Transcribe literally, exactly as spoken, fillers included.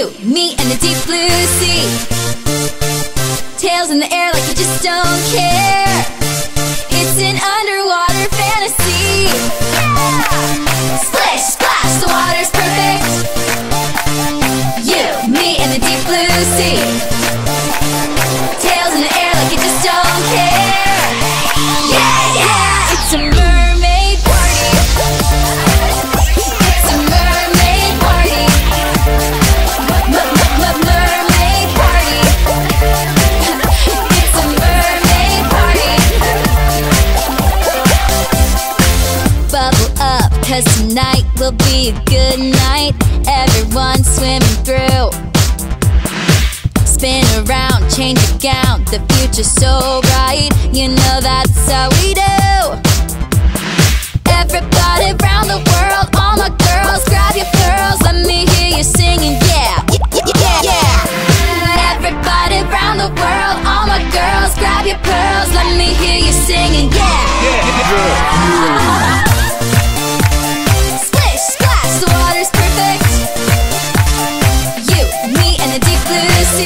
You, me, and the deep blue sea. Tails in the air like you just don't care. It's an underwater fantasy. Yeah! Splish, splash, the water's perfect. You, me, and the deep blue sea. Tails in the air like you just don't care. Yeah, yeah! It's a mermaid party. It's a mermaid party. M-m-m-mermaid party. It's a mermaid party. Bubble up, 'cause tonight will be a good night. Everyone's swimming through. Spin around, change your gown. The future's so bright. You know that's how we do. Everybody around the world, all my girls, grab your pearls. Let me hear you singing, yeah, yeah, yeah, yeah. Everybody around the world, all my girls, grab your pearls. Let me hear you singing, yeah, yeah, yeah.